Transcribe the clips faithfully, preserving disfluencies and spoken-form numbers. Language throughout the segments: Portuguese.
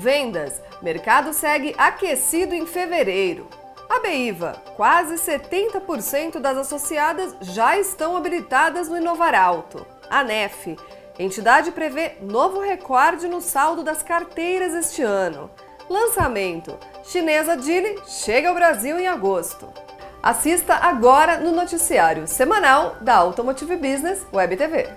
Vendas. Mercado segue aquecido em fevereiro. A Abiva, quase setenta por cento das associadas já estão habilitadas no Inovaralto. A Nef, entidade prevê novo recorde no saldo das carteiras este ano. Lançamento. Chinesa Geely chega ao Brasil em agosto. Assista agora no noticiário semanal da Automotive Business Web T V.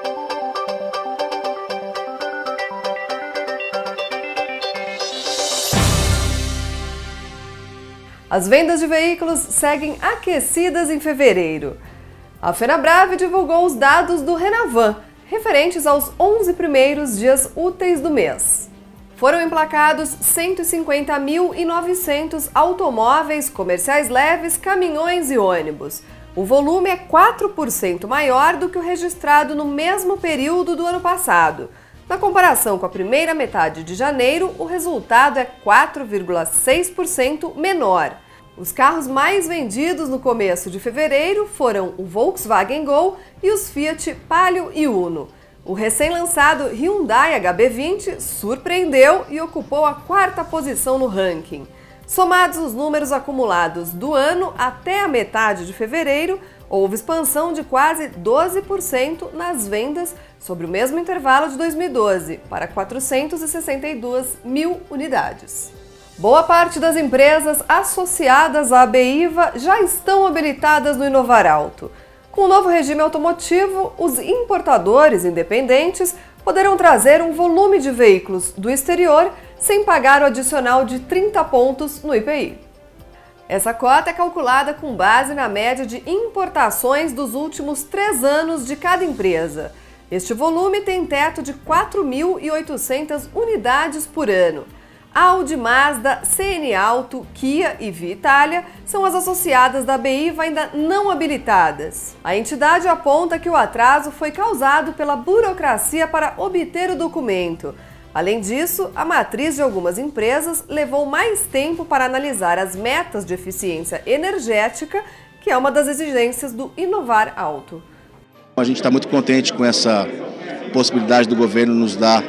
As vendas de veículos seguem aquecidas em fevereiro. A Fenabrave divulgou os dados do Renavan, referentes aos onze primeiros dias úteis do mês. Foram emplacados cento e cinquenta mil e novecentos automóveis comerciais leves, caminhões e ônibus. O volume é quatro por cento maior do que o registrado no mesmo período do ano passado. Na comparação com a primeira metade de janeiro, o resultado é quatro vírgula seis por cento menor. Os carros mais vendidos no começo de fevereiro foram o Volkswagen Gol e os Fiat Palio e Uno. O recém-lançado Hyundai H B vinte surpreendeu e ocupou a quarta posição no ranking. Somados os números acumulados do ano até a metade de fevereiro, houve expansão de quase doze por cento nas vendas sobre o mesmo intervalo de dois mil e doze, para quatrocentos e sessenta e duas mil unidades. Boa parte das empresas associadas à Abiva já estão habilitadas no Inovaralto. Com o novo regime automotivo, os importadores independentes poderão trazer um volume de veículos do exterior sem pagar o adicional de trinta pontos no I P I. Essa cota é calculada com base na média de importações dos últimos três anos de cada empresa. Este volume tem teto de quatro mil e oitocentas unidades por ano. Audi, Mazda, C N Auto, Kia e Vitalia são as associadas da Abiva ainda não habilitadas. A entidade aponta que o atraso foi causado pela burocracia para obter o documento. Além disso, a matriz de algumas empresas levou mais tempo para analisar as metas de eficiência energética, que é uma das exigências do Inovar Alto. A gente está muito contente com essa possibilidade do governo nos dar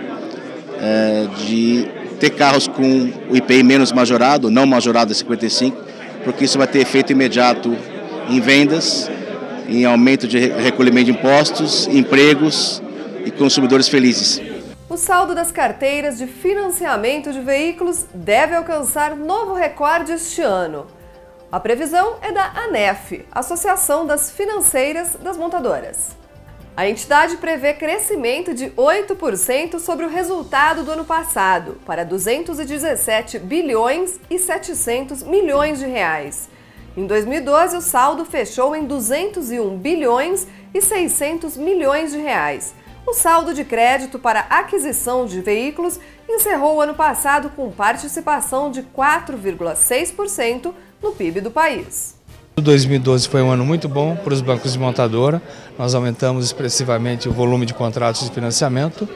é, de ter carros com o I P I menos majorado, não majorado a cinquenta e cinco, porque isso vai ter efeito imediato em vendas, em aumento de recolhimento de impostos, empregos e consumidores felizes. O saldo das carteiras de financiamento de veículos deve alcançar novo recorde este ano. A previsão é da ANEF, Associação das Financeiras das Montadoras. A entidade prevê crescimento de oito por cento sobre o resultado do ano passado, para duzentos e dezessete bilhões e setecentos milhões de reais. Em dois mil e doze, o saldo fechou em duzentos e um bilhões e seiscentos milhões de reais. O saldo de crédito para aquisição de veículos encerrou o ano passado com participação de quatro vírgula seis por cento no P I B do país. dois mil e doze foi um ano muito bom para os bancos de montadora. Nós aumentamos expressivamente o volume de contratos de financiamento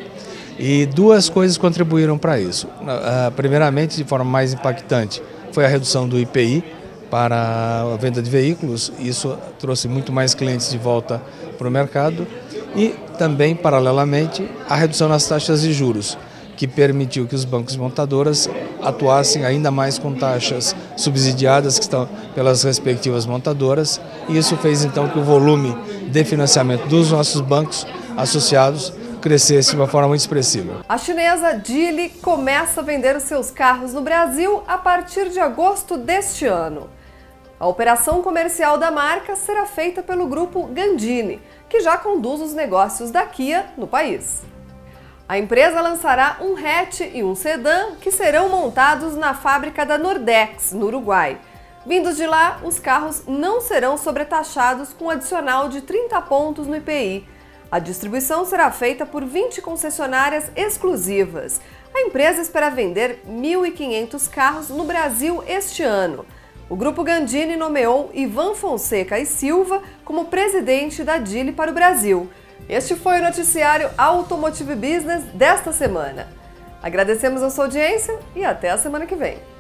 e duas coisas contribuíram para isso. Primeiramente, de forma mais impactante, foi a redução do I P I para a venda de veículos. Isso trouxe muito mais clientes de volta para o mercado e também, paralelamente, a redução nas taxas de juros, que permitiu que os bancos de montadoras atuassem ainda mais com taxas subsidiadas que estão pelas respectivas montadoras, e isso fez então que o volume de financiamento dos nossos bancos associados crescesse de uma forma muito expressiva. A chinesa Geely começa a vender os seus carros no Brasil a partir de agosto deste ano. A operação comercial da marca será feita pelo grupo Gandini, que já conduz os negócios da Kia no país. A empresa lançará um hatch e um sedã que serão montados na fábrica da Nordex, no Uruguai. Vindos de lá, os carros não serão sobretaxados com adicional de trinta pontos no I P I. A distribuição será feita por vinte concessionárias exclusivas. A empresa espera vender mil e quinhentos carros no Brasil este ano. O grupo Gandini nomeou Ivan Fonseca e Silva como presidente da Geely para o Brasil. Este foi o noticiário Automotive Business desta semana. Agradecemos a sua audiência e até a semana que vem.